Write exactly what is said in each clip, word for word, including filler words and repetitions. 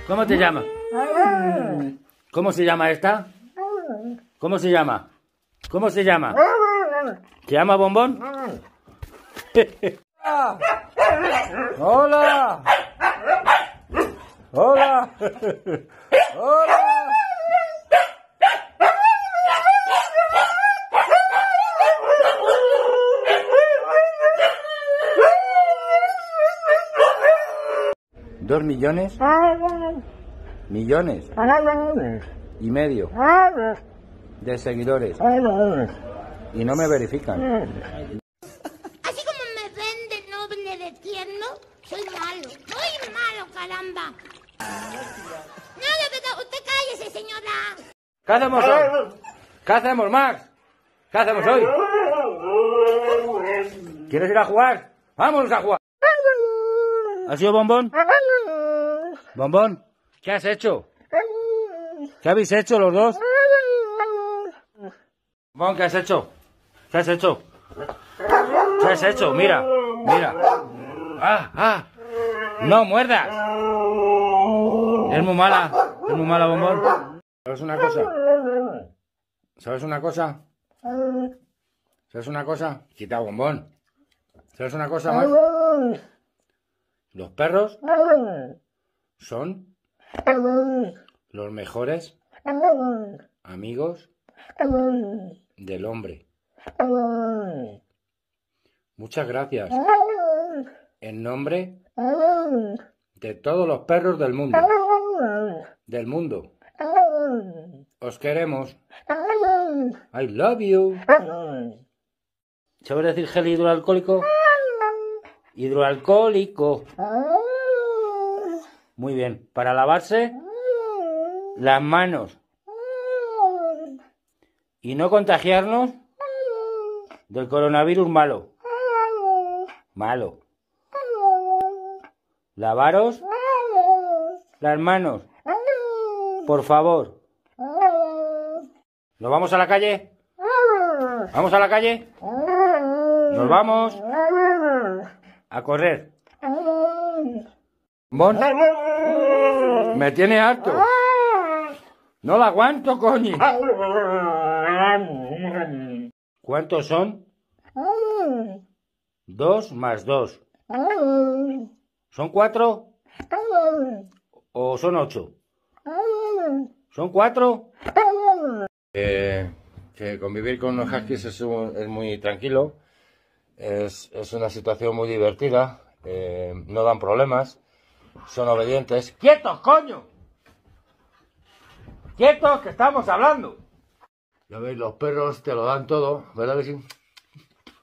¿Cómo te llamas? ¿Cómo se llama esta? ¿Cómo se llama? ¿Cómo se llama? ¿Se llama Bombón? ¡Hola! ¡Hola! ¡Hola! ¿Dos millones? Millones y medio de seguidores y no me verifican. Así como me vende noble de tierno, soy malo, soy malo, caramba. No, de verdad, usted cállese, señora. ¿Qué hacemos hoy? ¿Qué hacemos, Max? ¿Qué hacemos hoy? ¿Quieres ir a jugar? ¡Vamos a jugar! ¿Ha sido Bombón? Bombón, ¿qué has hecho? ¿Qué habéis hecho los dos? Bombón, ¿qué has hecho? ¿Qué has hecho? ¿Qué has hecho? Mira, mira. ¡Ah, ah! ¡No muerdas! Es muy mala, es muy mala, Bombón. ¿Sabes una cosa? ¿Sabes una cosa? ¿Sabes una cosa? Quita, Bombón. ¿Sabes una cosa más? Los perros son los mejores amigos del hombre. Muchas gracias. En nombre de todos los perros del mundo. Del mundo. Os queremos. I love you. ¿Sabes decir gel hidroalcohólico? Hidroalcohólico. Muy bien. Para lavarse las manos y no contagiarnos del coronavirus malo. Malo. Lavaros las manos. Por favor. ¿Nos vamos a la calle? ¿Vamos a la calle? Nos vamos a correr. Bon, me tiene harto. No la aguanto, coño. ¿Cuántos son? Dos más dos. ¿Son cuatro? ¿O son ocho? ¿Son cuatro? Eh, que convivir con los huskies es, un, es muy tranquilo. Es, es una situación muy divertida. Eh, no dan problemas. Son obedientes. ¡Quietos, coño! ¡Quietos, que estamos hablando! Ya veis, los perros te lo dan todo, ¿verdad que sí?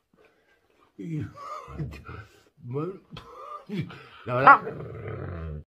Y... Bueno, la verdad...